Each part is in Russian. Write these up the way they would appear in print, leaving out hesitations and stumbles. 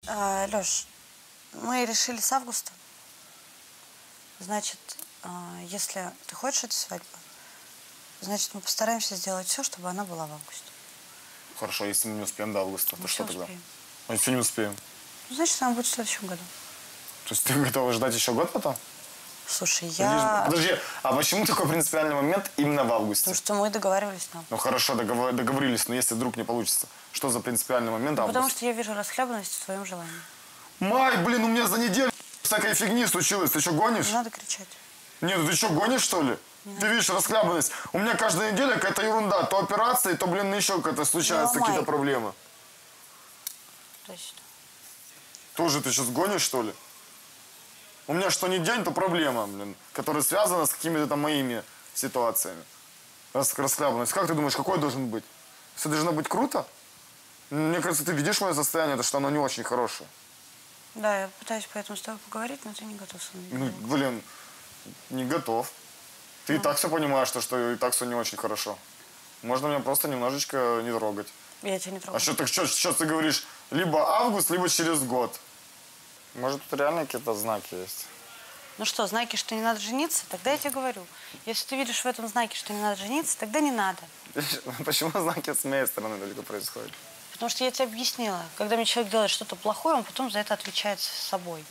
Лёш, мы решили с августа. Значит, если ты хочешь эту свадьбу, значит, мы постараемся сделать все, чтобы она была в августе. Хорошо, если мы не успеем до августа, то что тогда? Успеем. А если не успеем? Ну, значит, она будет в следующем году. То есть ты готова ждать еще год потом? Слушай, я... Подожди, а почему такой принципиальный момент именно в августе? Потому что мы договаривались нам. Ну хорошо, договорились, но если вдруг не получится, что за принципиальный момент август? Потому что я вижу расхлябанность в твоем желании. Май, блин, у меня за неделю всякой фигни случилось. Ты что, гонишь? Не надо кричать. Нет, ты что, гонишь, что ли? Ты видишь расхлябанность. У меня каждая неделя какая-то ерунда. То операции, то, блин, еще какая-то случаются какие-то проблемы. Точно. Тоже ты сейчас гонишь, что ли? У меня что ни день, то проблема, блин, которая связана с какими-то там моими ситуациями. Расхлябанность. Как ты думаешь, какой должен быть? Все должно быть круто? Мне кажется, ты видишь мое состояние, то что оно не очень хорошее. Да, я пытаюсь поэтому с тобой поговорить, но ты не готов со мной. Ну, блин, не готов. Ты и так все понимаешь, что и так все не очень хорошо. Можно меня просто немножечко не трогать. Я тебя не трогаю. А что ты говоришь? Либо август, либо через год. Может, тут реально какие-то знаки есть? Ну что, знаки, что не надо жениться? Тогда я тебе говорю. Если ты видишь в этом знаке, что не надо жениться, тогда не надо. Почему знаки с моей стороны только происходят? Потому что я тебе объяснила. Когда мне человек делает что-то плохое, он потом за это отвечает собой.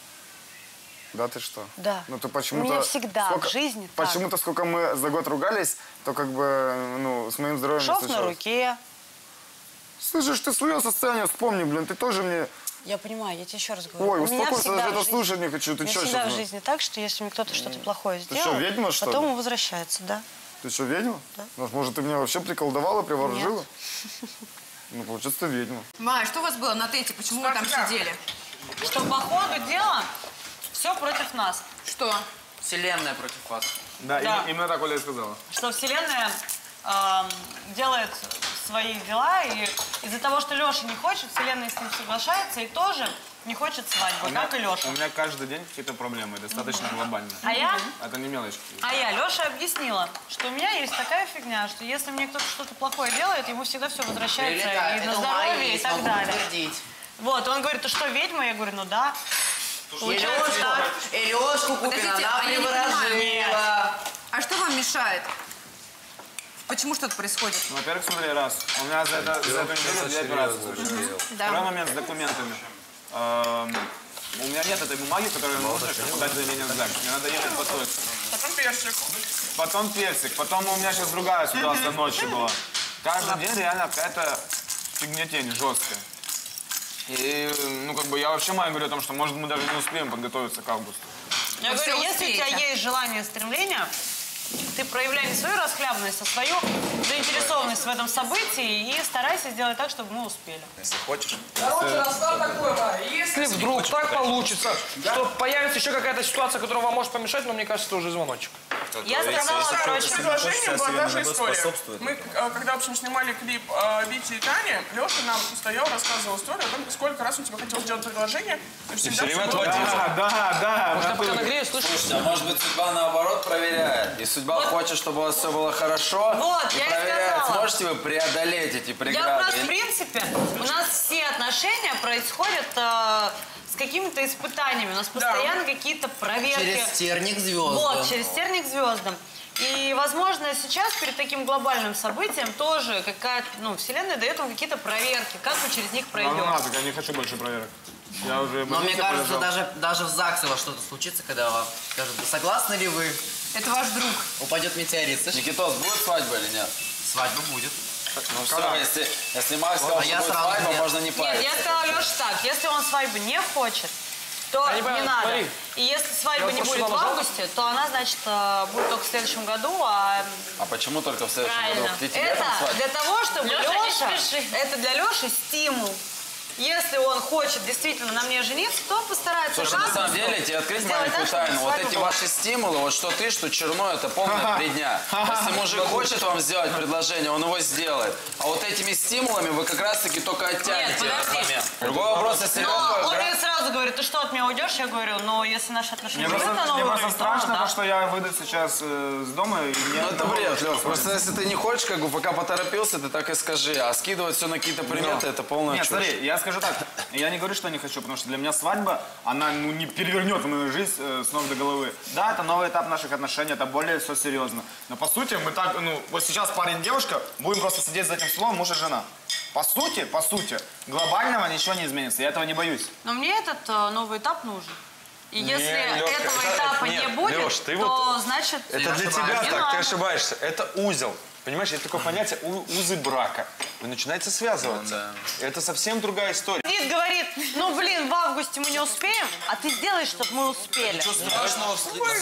Да ты что? Да. Ну ты почему-то... У меня всегда в жизни так. Почему-то, сколько мы за год ругались, то как бы, ну, с моим здоровьем Шов на руке. Слышишь, ты свое состояние вспомни, блин, ты тоже мне... Я понимаю, я тебе еще раз говорю. Ой, успокойся, даже это слушать не хочу. Ты что сейчас? Всегда в жизни так, что если мне кто-то что-то плохое сделал, что, ведьма, что ли? потом он возвращается, да. Ты что, ведьма? Да. Может, ты меня вообще приколдовала, приворожила? Нет. Ну, получается, ты ведьма. Май, что у вас было на тете? Почему вы там сидели? Что по ходу дела все против нас. Что? Вселенная против вас. Да, Да. именно так Оля и сказала. Что Вселенная делает свои дела, и из-за того, что Леша не хочет, Вселенная с ним соглашается и тоже не хочет свадьбы, как и Леша. У меня каждый день какие-то проблемы, достаточно глобальные. А я? Это не мелочь. Леша объяснила, что у меня есть такая фигня, что если мне кто-то что-то плохое делает, ему всегда все возвращается и на здоровье, и так далее. Вот, он говорит, ты что, ведьма? Я говорю, ну да. Получается так. Лёшку Купина, она приворожила. А что вам мешает? Почему что-то происходит? Ну, во-первых, смотри, раз. У меня за эту неделю 2 операции случилось. Второй момент с документами. У меня нет этой бумаги, которую нужно, чтобы подать заявление в ЗАГС. Мне надо ехать по той. Потом персик. Потом персик. Потом у меня сейчас другая ситуация ночью была. Каждый день реально какая-то фигнетень жесткая. И, ну, как бы, я вообще маме говорю о том, что, может, мы даже не успеем подготовиться к августу. Я говорю, если у тебя есть желание, стремление, ты проявляй не свою расхлябанность, а свою заинтересованность в этом событии и старайся сделать так, чтобы мы успели. Если хочешь. Короче, расклад такой, если вдруг так получится, что появится еще какая-то ситуация, которая вам может помешать, но мне кажется, это уже звоночек. Я сказала, короче, Предложение была даже история. Мы, когда, в общем, снимали клип Вити и Тани, Леша нам стоял, рассказывал историю о том, сколько раз он тебе хотел сделать предложение. И все время отводил. Да. Может, я пока нагрею, слышишь? Слушайте, а может быть, судьба наоборот проверяет? И судьба хочет, чтобы у вас все было хорошо. Вот, и я и проверяет, сказала. сможете вы преодолеть эти Я преграды. просто, в принципе, у нас все отношения происходят с какими-то испытаниями. У нас постоянно какие-то проверки. Через терник к звездам. Вот, через терник к звездам. И, возможно, сейчас перед таким глобальным событием тоже какая-то, ну, Вселенная дает вам какие-то проверки, как вы через них пройдете. Ну, надо, я не хочу больше проверок. Я уже... Но мне кажется, даже в ЗАГСе у вас что-то случится, когда вам скажут, согласны ли вы? Это ваш друг. Упадет метеорит, слышишь? Никитос, будет свадьба или нет? Свадьба будет. Ну все, если Макс сказал, А что я будет сразу свадьба, нет. можно не Нет, париться. я сказала Леше так, если он свадьбы не хочет, то Я не не понимаю, надо. смотри. И если свадьба Я не просто будет в вам августе, то она, значит, будет только в следующем году, а... А почему только в следующем году? Правильно. Хотите Это летом свадьбу? для того, чтобы Лёша, не Леша, спеши. это для Леши стимул. Если он хочет действительно на мне жениться, то он постарается. Слушай, на самом деле, тебе открыть сделать маленькую так, чтобы тайну. Вот свадьба эти была. ваши стимулы, вот что ты, что Черной, это полная бредня. Если мужик хочет вам сделать предложение, он его сделает. А вот этими стимулами вы как раз-таки только оттянете Нет, этот подожди. момент. Другой вопрос, если Но Лёха он мне сразу сразу говорит, ты что, от меня уйдешь? Я говорю, ну, если наши отношения Мне выйдут на новый просто уровень, страшно, то то, что я выйду сейчас с дома и Ну это бред, Лёш. Просто если ты не хочешь, как бы, пока поторопился, ты так и скажи. А скидывать все на какие-то приметы, это полная Нет, чушь. смотри, я скажу так, я не говорю, что не хочу, потому что для меня свадьба, она не перевернет мою жизнь с ног до головы. Да, это новый этап наших отношений, это более все серьезно. Но по сути, мы так, вот сейчас парень и девушка, будем просто сидеть за этим столом, муж и жена. По сути, глобального ничего не изменится, я этого не боюсь. Но мне этот новый этап нужен. И если Лёшка, этого этапа не будет, Лёш, ты то значит... Это для тебя Не так, надо. ты ошибаешься. Это узел. Понимаешь, есть такое понятие узы брака. Вы начинаете связываться. Это совсем другая история. Сидит, говорит, ну блин, в августе мы не успеем, а ты сделай, чтобы мы успели. Страшного.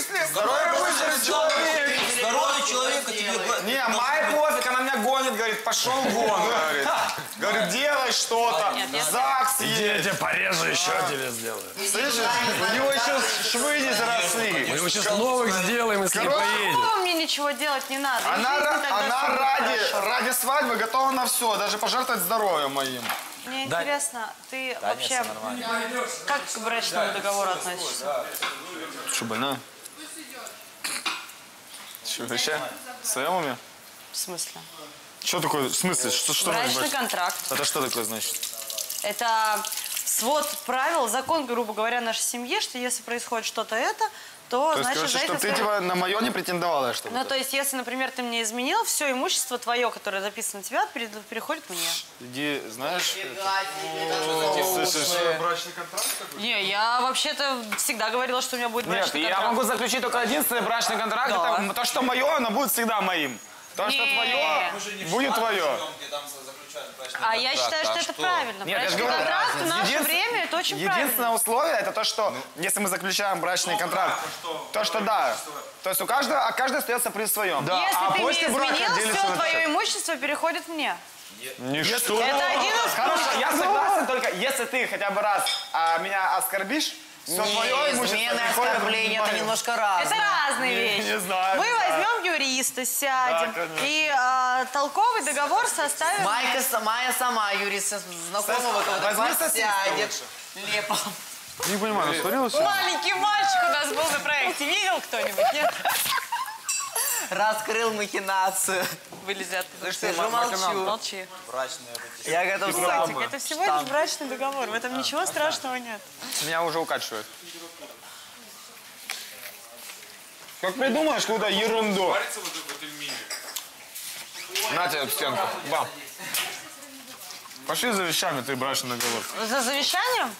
Здоровый человек, а тебе... Не, май пофиг, она меня гонит, говорит, пошел вон, говорит. Говорит, делай что-то, ЗАГС Я едет. тебя порежу, еще тебе сделаю. Слышишь, у него еще швы не заросли. Мы его сейчас новых сделаем, если не Короче, поедет. Никакого мне ничего делать не надо. И Она, жизнь тогда она всё будет хорошо. ради свадьбы готова на все, даже пожертвовать здоровьем моим. Мне интересно, ты вообще как к брачному договору относишься? Что, больная? Что, вообще? В своем уме? В смысле? Что такое? В смысле? Что Брачный значит? контракт. Это что такое значит? Это свод правил, закон, грубо говоря, нашей семьи, что если происходит что-то то То есть, значит, короче, за что этим ты следует- типа на мое не претендовала, что ли? Ну, то есть, если, например, ты мне изменил, все имущество твое, которое записано на тебя, переходит мне. Иди, знаешь... Брачный контракт? Не, я вообще-то всегда говорила, что у меня будет Нет, брачный я контракт. могу заключить только единственный брачный контракт. Да. Это то, что мое, оно будет всегда моим. То, что Не. твое, будет твое. А я считаю, что это правильно. Нет, я же Брачный говорю, контракт в наше единственное- время это очень Единственное правильно. условие, это то, что если мы заключаем брачный контракт, то, что да. То есть каждый остается при своем. Если а ты после мне брака изменил, делится все на твое всё. имущество переходит мне. Ничто. Это один из Хорошо, пунктов. я согласен, только если ты хотя бы раз меня оскорбишь, все твое имущество Измена и переходит оскорбление, в это моё. немножко разное. Это разные вещи. не знаю, Мы не знаю. возьмем юриста, сядем конечно. и толковый договор составим. Майя сама, юрист, знакомого кого-то Возьми класс сосиску сядет. Лепо. Не понимаю, ссорилась? Маленький мальчик у нас был на проекте. Видел кто-нибудь? Нет? Раскрыл махинацию. Вылези оттуда. Сижу, молчу. Молчи. Я готов Котик, это всего лишь брачный договор. В этом ничего страшного нет. Меня уже укачивает. Как придумаешь какую-то ерунду. На тебе стенку. Бам. Пошли за вещами, ты брачный договор. За завещанием?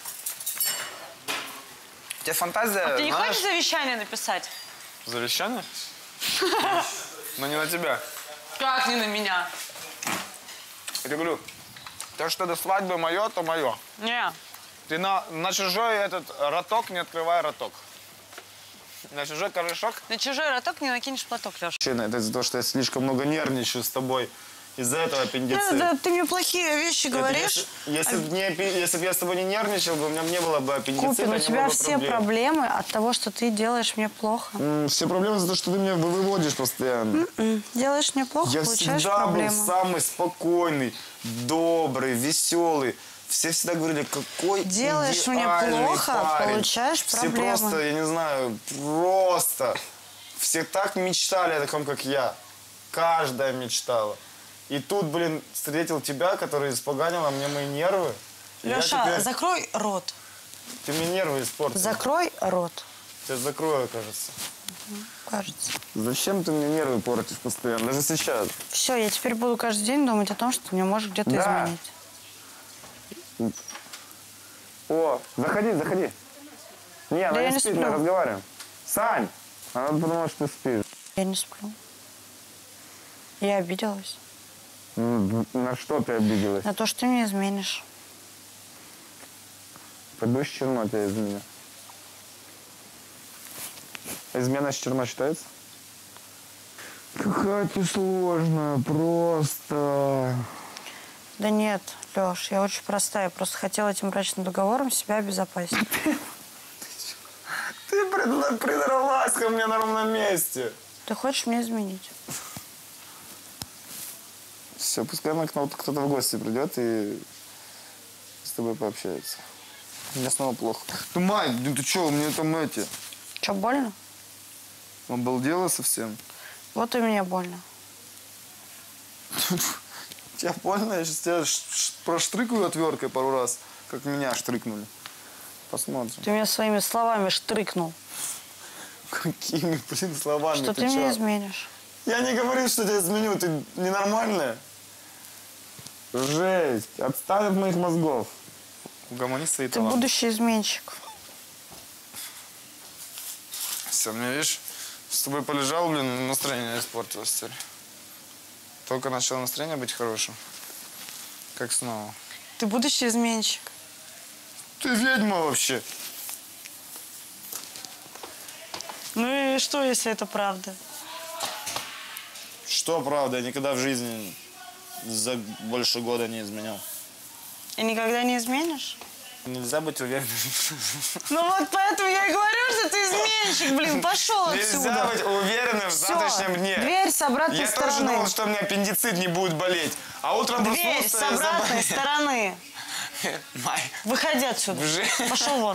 У тебя фантазия, Ты не знаешь, хочешь завещание написать? завещание? Но не на тебя. Как не на меня? Я тебе говорю, то, что до свадьбы мое, то мое. Не. Ты на чужой этот роток не открывай роток. На чужой корешок. На чужой роток не накинешь платок, Леша. Это из-за того, что я слишком много нервничаю с тобой. Из-за этого аппендицит. Ты мне плохие вещи говоришь. Если бы я с тобой не нервничал, у меня не было бы аппендицита, Купин, у не тебя было бы все проблем. проблемы от того, что ты делаешь мне плохо. Все проблемы из-за того, что ты меня выводишь постоянно. Делаешь мне плохо, Я получаешь всегда был проблемы. самый спокойный, добрый, веселый. Все всегда говорили, какой Делаешь мне идеальный плохо, парень. получаешь Все проблемы. просто, я не знаю, просто. Все так мечтали о таком, как я. Каждая мечтала. И тут, блин, встретил тебя, который испоганила мне мои нервы. И я Леша, теперь- закрой рот. Ты мне нервы испортил. Закрой рот. Сейчас закрою, кажется. Кажется. Зачем ты мне нервы портишь постоянно? Даже сейчас. Все, я теперь буду каждый день думать о том, что ты мне можешь где-то Да. изменить. О, заходи, заходи. Не, она я не не спит, сплю. мы разговариваем. Сань, она подумала, что ты спишь. Я не сплю. Я обиделась. На что ты обиделась? На то, что ты мне изменишь. Пойду с черно тебя из меня. Измена с черно считается? Какая ты сложная, просто. Да нет, Леш, я очень простая. Я просто хотела этим брачным договором себя обезопасить. Ты придралась ко мне на ровном месте. Ты хочешь мне изменить? Все, пускай к нам кто-то в гости придет и с тобой пообщается. Мне снова плохо. Ну, Мать, ну ты что, у меня там эти... Что, больно? Обалдела совсем. Вот и мне больно. Тебе больно? Я сейчас тебя проштрыкаю отверткой пару раз, как меня штрыкнули. Посмотрим. Ты меня своими словами штрыкнул. Какими, блин, словами? Что ты меня изменишь? Я не говорю, что тебя изменю. Ты ненормальная? Жесть. Отстань от моих мозгов. Угомонись свои Ты таланты. будущий изменщик. Все, мне видишь, с тобой полежал, блин, настроение испортилось теперь. Только начало настроение быть хорошим. Как снова. Ты будущий изменщик. Ты ведьма вообще. Ну и что, если это правда? Что правда? Я никогда в жизни за больше года не изменял. И никогда не изменишь? Нельзя быть уверенным. Ну вот поэтому я и говорю, что ты изменщик, блин, пошел отсюда. Нельзя быть уверенным в завтрашнем дне. Дверь с обратной Я стороны. тоже думал, что у меня аппендицит не будет болеть. А утром Дверь проснулся с обратной стороны. Выходи отсюда. Пошел вон.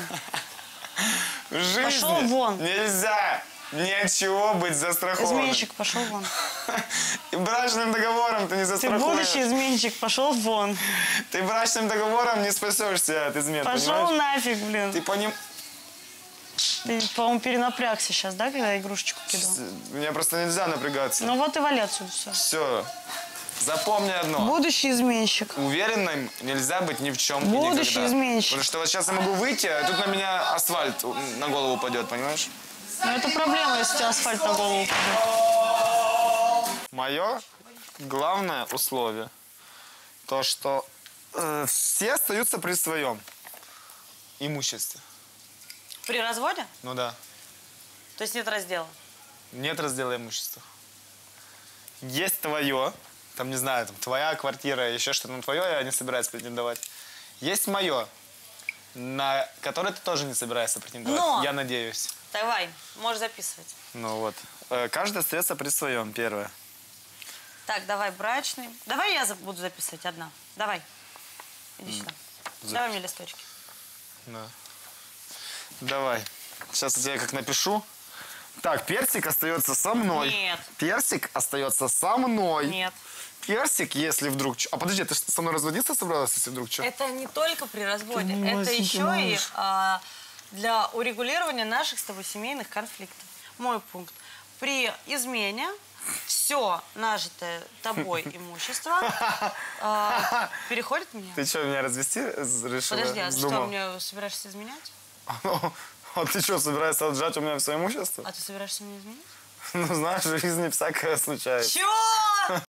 В жизни Пошел вон. нельзя ни от чего быть застрахованным. Изменщик, пошел вон. И брачным договором ты не Ты застрахуешь. будущий изменщик, пошел вон. Ты брачным договором не спасешься от измен, Пошел понимаешь? нафиг, блин. Ты по ним... Ты, по-моему, перенапрягся сейчас, да, когда игрушечку кидал? Мне просто нельзя напрягаться. Ну вот и вали отсюда все. Все. Запомни одно. Будущий изменщик. Уверенным нельзя быть ни в чем и Будущий никогда. изменщик. Потому что вот сейчас я могу выйти, а тут на меня асфальт на голову упадет, понимаешь? Ну это проблема, если у тебя асфальт на голову упадет. Мое главное условие, то что все остаются при своем имуществе. При разводе? Ну да. То есть нет раздела? Нет раздела имущества. Есть твое, там, не знаю, там, твоя квартира, еще что-то, но твое я не собираюсь претендовать. Есть мое, на которое ты тоже не собираешься претендовать, Но! я надеюсь. Давай, можешь записывать. Ну вот. Каждый остается при своем, первое. Так, давай брачный. Давай я буду записывать одна. Давай. Иди сюда. Давай мне листочки. Да. Давай. Сейчас я тебе как напишу. Так, персик остается со мной. Нет. Персик остается со мной. Нет. Персик, если вдруг... А подожди, ты со мной разводиться собралась, если вдруг что? Это не только при разводе, Ты это малюсенький еще и малыш. для урегулирования наших с тобой семейных конфликтов. Мой пункт. При измене все нажитое тобой имущество переходит мне. Ты что, меня развести решила? Подожди, а Вздумал? что, мне собираешься изменять? А ты что, собираешься отжать у меня все имущество? А ты собираешься мне изменить? Ну, знаешь, в жизни всякое случается. Чё?